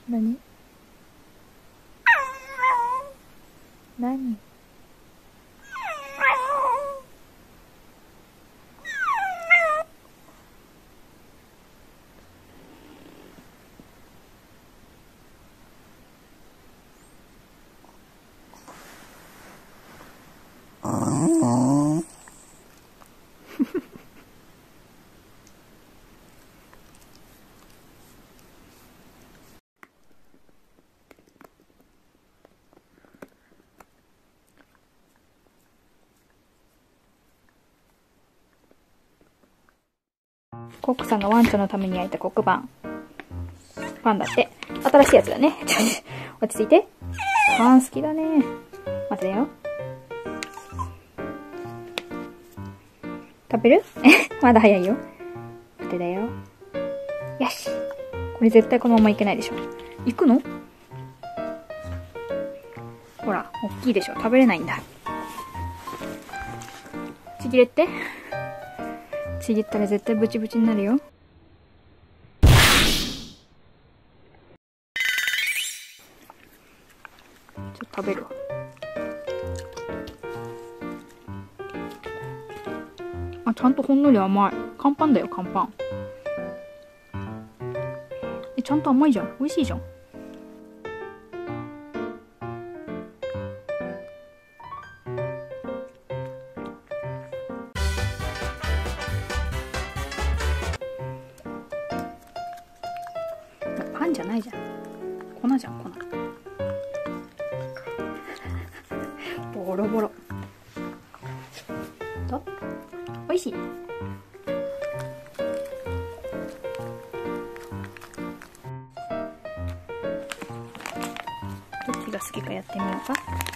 何？何？コックさんがワンちゃんのために焼いた黒板。パンだって。新しいやつだね。落ち着いて。パン好きだね。待てだよ。食べる？まだ早いよ。待てだよ。よし。これ絶対このままいけないでしょ。行くの？ほら、おっきいでしょ。食べれないんだ。ちぎれって。ちぎったら絶対ブチブチになるよ。ちょっと食べるわ。あ、ちゃんとほんのり甘い。乾パンだよ、乾パン。ちゃんと甘いじゃん。美味しいじゃん。パンじゃないじゃん。粉じゃん、粉。ボロボロ。と、美味しい。どっちが好きかやってみようか。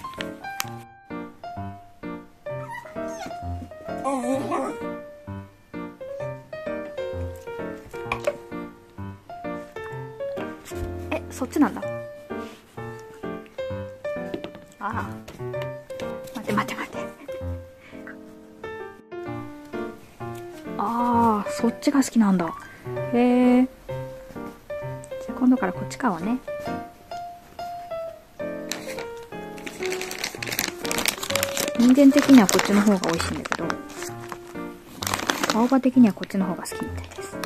そっちなんだ。ああ。待て待て待て。ああ、そっちが好きなんだ。へえ。じゃあ今度からこっち買おうね。人間的にはこっちの方が美味しいんだけど、青葉的にはこっちの方が好きみたいです。